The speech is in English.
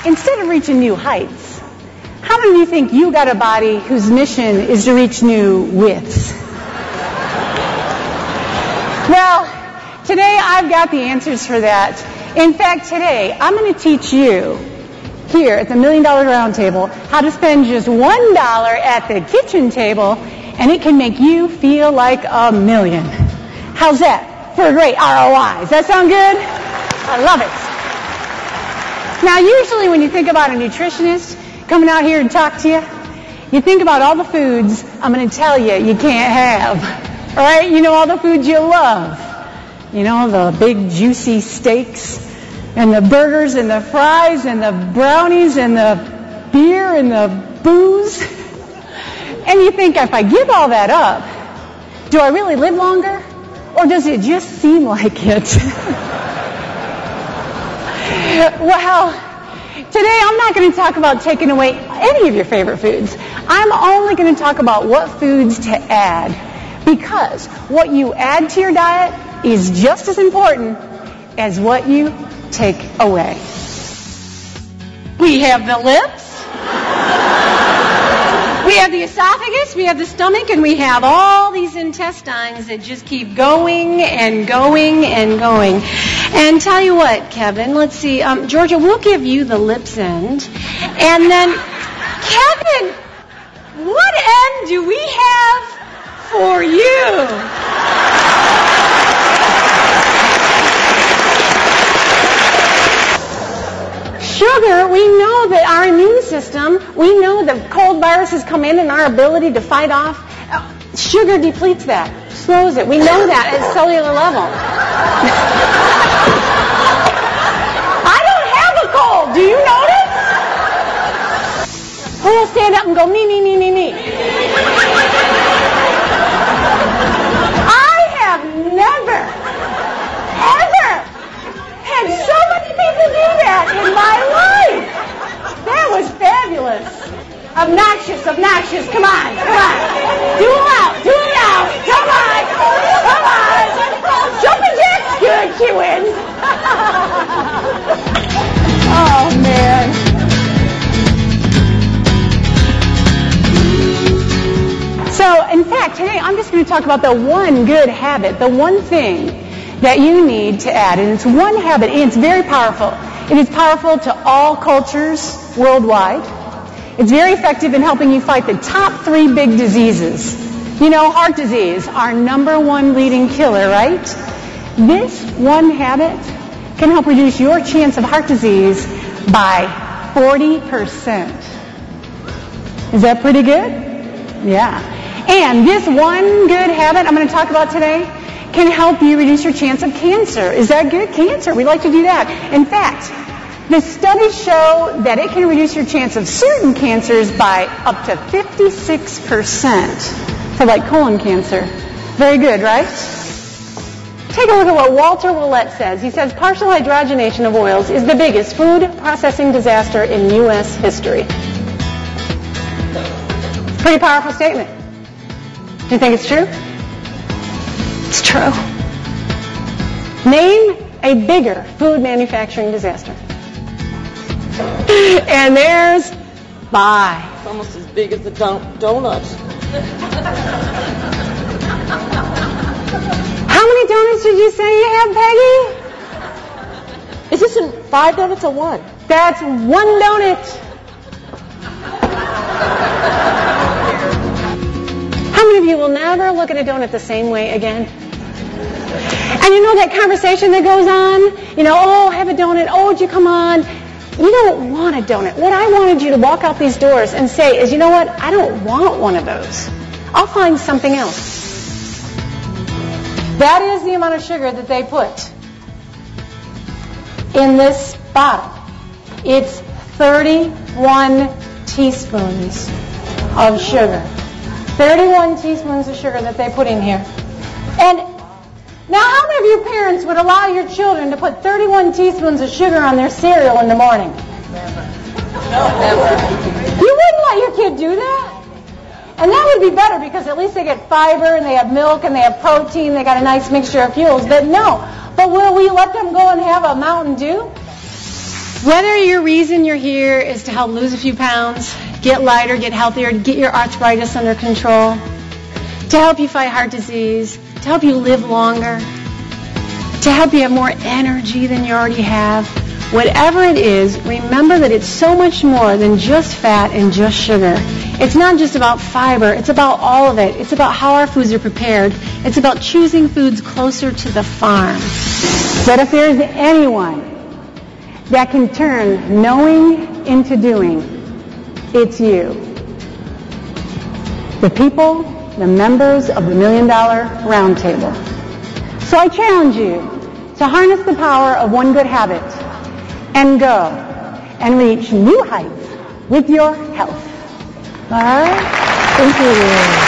instead of reaching new heights, how many of you think you got a body whose mission is to reach new widths? Well, today I've got the answers for that. In fact, today I'm going to teach you here at the $1 Million Round Table how to spend just $1 at the kitchen table, and it can make you feel like a million. How's that for a great ROI? Does that sound good? I love it. Now, usually when you think about a nutritionist coming out here and talk to you, you think about all the foods I'm going to tell you you can't have. All right? You know all the foods you love. You know, the big juicy steaks and the burgers and the fries and the brownies and the beer and the booze. And you think, if I give all that up, do I really live longer? Or does it just seem like it? Well, today I'm not going to talk about taking away any of your favorite foods. I'm only going to talk about what foods to add. Because what you add to your diet is just as important as what you take away. We have the lips, we have the esophagus, we have the stomach, and we have all these intestines that just keep going and going and going. And tell you what, Kevin, let's see, Georgia, we'll give you the lips end. And then, Kevin, what end do we have for you? Sugar, we know that our immune system, we know that cold viruses come in and our ability to fight off, sugar depletes that, slows it. We know that at cellular level. I don't have a cold. Do you notice? Who will stand up and go, me, me, me, me, me? I have never, ever had so many people do that in my life. That was fabulous. Obnoxious, obnoxious. Come on, come on. Do them out, do them out. Come on, come on. Jumping jacks, good, she wins. Oh, man. So, in fact, today I'm just going to talk about the one good habit, the one thing that you need to add. And it's one habit, and it's very powerful. It is powerful to all cultures worldwide. It's very effective in helping you fight the top 3 big diseases. You know, heart disease, our #1 leading killer, right? This one habit can help reduce your chance of heart disease by 40%. Is that pretty good? Yeah. And this one good habit I'm going to talk about today can help you reduce your chance of cancer. Is that good? Cancer, we like to do that. In fact, the studies show that it can reduce your chance of certain cancers by up to 56% for like colon cancer. Very good, right? Take a look at what Walter Willett says. He says, partial hydrogenation of oils is the biggest food processing disaster in U.S. history. Pretty powerful statement. Do you think it's true? It's true. Name a bigger food manufacturing disaster. And there's bye. It's almost as big as the donuts. How many donuts did you say you have, Peggy? Is this in 5 donuts or 1? That's 1 donut. How many of you will never look at a donut the same way again? And you know that conversation that goes on? You know, oh, have a donut. Oh, would you come on? You don't want a donut. What I wanted you to walk out these doors and say is, you know what? I don't want one of those. I'll find something else. That is the amount of sugar that they put in this bottle. It's 31 teaspoons of sugar. 31 teaspoons of sugar that they put in here. And now, how many of you parents would allow your children to put 31 teaspoons of sugar on their cereal in the morning? Never. No, never. You wouldn't let your kid do that? And that would be better because at least they get fiber and they have milk and they have protein. They got a nice mixture of fuels. But no. But will we let them go and have a Mountain Dew? Whether your reason you're here is to help lose a few pounds, get lighter, get healthier, get your arthritis under control, to help you fight heart disease, to help you live longer, to help you have more energy than you already have, whatever it is, remember that it's so much more than just fat and just sugar. It's not just about fiber. It's about all of it. It's about how our foods are prepared. It's about choosing foods closer to the farm. But if there is anyone that can turn knowing into doing, it's you. The people, the members of the $1 Million Roundtable. So I challenge you to harness the power of one good habit and go and reach new heights with your health. All right? Thank you.